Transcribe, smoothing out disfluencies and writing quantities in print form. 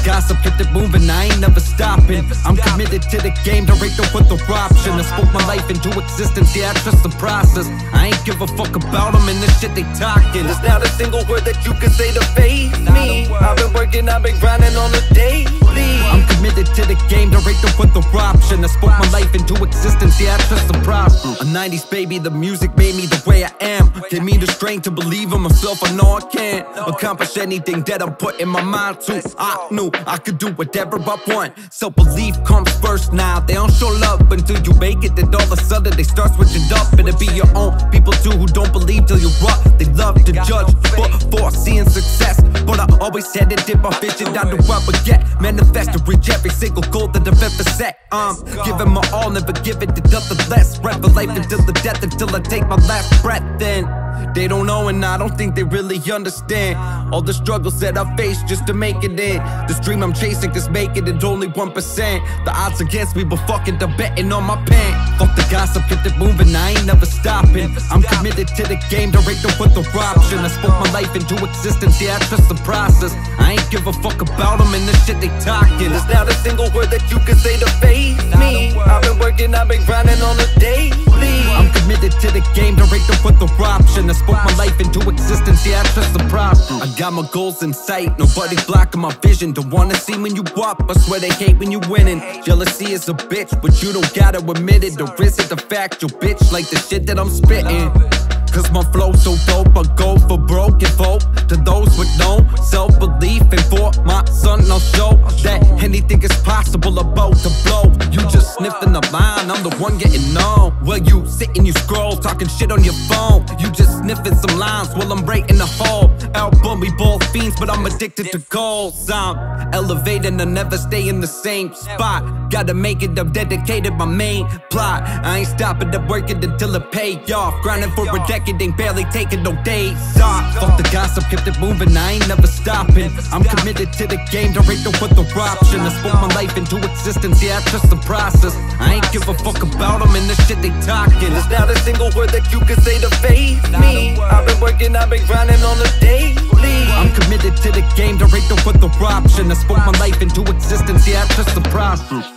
gossip, get it moving, I ain't never stopping. I'm committed to the game, there ain't no other option. I spoke my life into existence, yeah, I trust the process. I ain't give a fuck about them and the shit they talking. There's not a single word that you can say to faze me. I've been working, I've been grinding on the daily. I'm committed to the game, there ain't no other option. I spoke my life into existence, yeah, I trust the process. A 90s baby, the music made me the way I am. Gave me the strength to believe in myself, I know I can accomplish anything that I'm putting my mind to. I knew I could do whatever I want. Self-belief comes first now. They don't show love until you make it, then all of a sudden they start switching up. It'll be your own people too who don't believe till you're up. They love to judge before seeing success, but I always had to dip my vision down to what I get. Manifest to reach every single goal that I've ever set. Giving my all, never giving to nothing less. Rap for life until the death, until I take my last breath. Then they don't know and I don't think they really understand all the struggles that I faced just to make it in. This dream I'm chasing, cause making it only 1%. The odds against me, but fucking the betting on my pen. Fuck the gossip, get it moving, I ain't never stopping. I'm committed to the game, there ain't no other option. I spoke my life into existence, yeah, I trust the process. I ain't give a fuck about them and the shit they talking. There's not a single word that you can say to faze me. I've been working, I've been grinding on the daily. I'm committed to the game, there ain't no other option. I spoke my life into existence, yeah, I trust the process. I got my goals in sight, nobody's blocking my vision. Don't wanna see when you up, I swear they hate when you winning. Jealousy is a bitch, but you don't gotta admit it. Or is it the fact you bitch like the shit that I'm spitting? Cause my flow's so dope, I go for broke. Give hope to those with no self-belief. And for my son, I'll show that anything is possible about to blow. You just sniffing the line, I'm the one getting known. Well, you sit and you scroll, talking shit on your phone. You just sniffing some lines while I'm breaking the whole album. We both fiends, but I'm addicted to goals. I'm elevating, I never stay in the same spot. Gotta make it, I've dedicated my main plot. I ain't stopping to work it until it pay off. Grinding for a decade, ain't barely taking no days off. Fuck the gossip, kept it moving, I ain't never stopping. I'm committed to the game, there ain't no other option. I spoke my life into existence, yeah, I trust the process. I ain't give a fuck about them and the shit they talking. There's not a single word that you can say to faze me. I've been working, I've been grinding on the daily. I'm committed to the game, there ain't no other option. I spoke my life into existence, yeah, I trust the process.